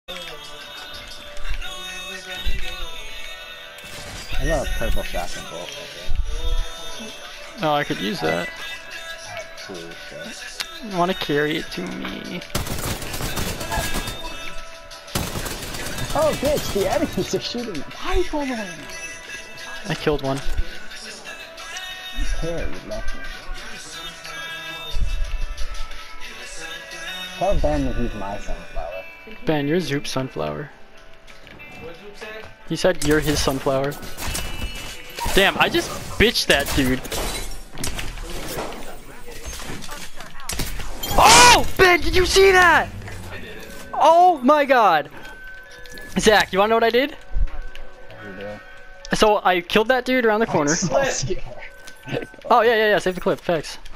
I got a purple shotgun bolt right Oh, I could use that. there. Cool shit. You want to carry it to me? Oh, bitch, the enemies are shooting. Why are you going away? I killed one. Here, you left me. Tell Ben that he's my sunflower. Ben, you're Zoop's sunflower. He said you're his sunflower. Damn, I just bitched that dude. Oh! Ben, did you see that? Oh my god. Zach, you wanna know what I did? So I killed that dude around the corner. Oh yeah, save the clip, thanks.